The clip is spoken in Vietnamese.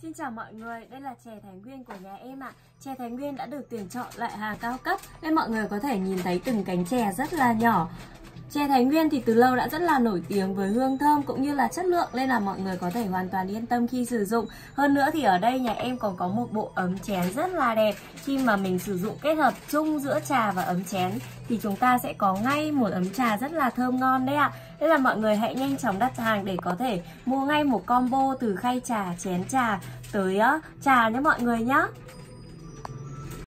Xin chào mọi người, đây là chè Thái Nguyên của nhà em ạ. Chè Thái Nguyên đã được tuyển chọn loại hàng cao cấp nên mọi người có thể nhìn thấy từng cánh chè rất là nhỏ. Chè Thái Nguyên thì từ lâu đã rất là nổi tiếng với hương thơm cũng như là chất lượng nên là mọi người có thể hoàn toàn yên tâm khi sử dụng. Hơn nữa thì ở đây nhà em còn có một bộ ấm chén rất là đẹp. Khi mà mình sử dụng kết hợp chung giữa trà và ấm chén thì chúng ta sẽ có ngay một ấm trà rất là thơm ngon đấy ạ. Nên là mọi người hãy nhanh chóng đặt hàng để có thể mua ngay một combo từ khay trà, chén trà tới trà nhé mọi người nhé.